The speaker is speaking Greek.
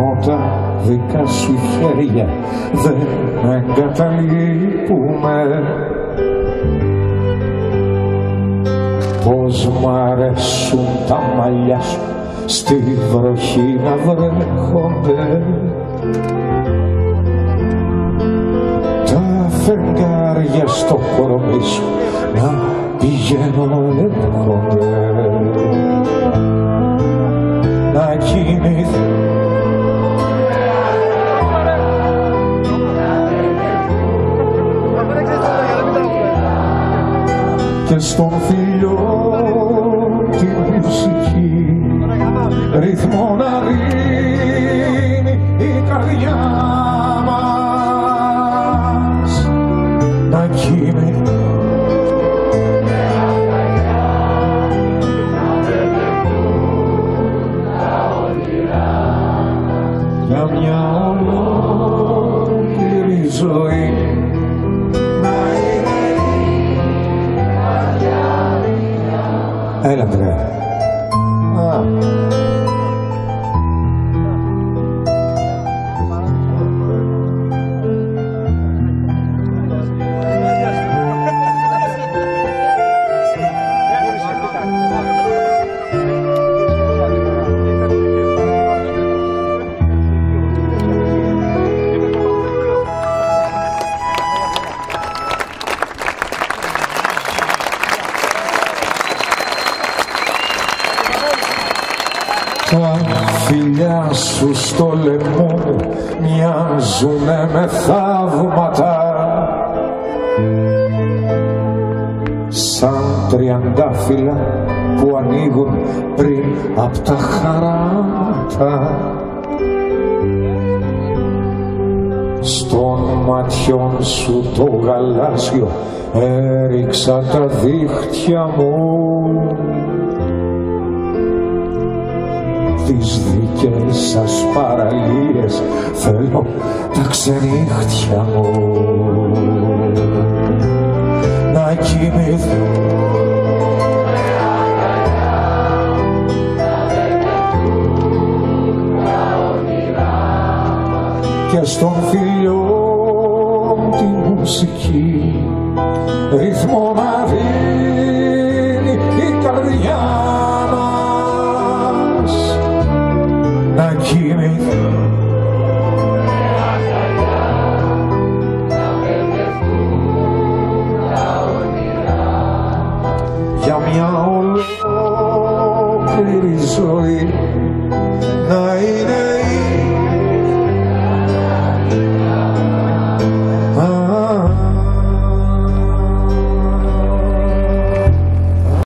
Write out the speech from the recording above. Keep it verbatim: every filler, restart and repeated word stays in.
τα δικά σου χέρια δεν εγκαταλείπουμε. Πως μ' αρέσουν τα μαλλιά σου στη βροχή να βρέχονται, τα φεγγάρια στο κορμί σου να πηγαίνουν έρχονται, να κινηθούν και στον φιλιό τη μουσική ρυθμό να δίνει η καρδιά μας, να κινηθούν για μια ολόκληρη ζωή. Έλα, Αντρέα. Α. Τα φιλιά σου στο λαιμό μου μοιάζουνε με θαύματα, σαν τριαντάφυλλα που ανοίγουν πριν απ' τα χαράματα. Στον ματιών σου το γαλάζιο έριξα τα δίχτυα μου, τις δικές σας παραλίες θέλω τα ξενύχτια μου, να κοιμηθούν και στον φιλιό τη μουσική ρυθμό να δίνει η καρδιά μας, να κοιμηθούν για μια ολόκληρη ζωή, να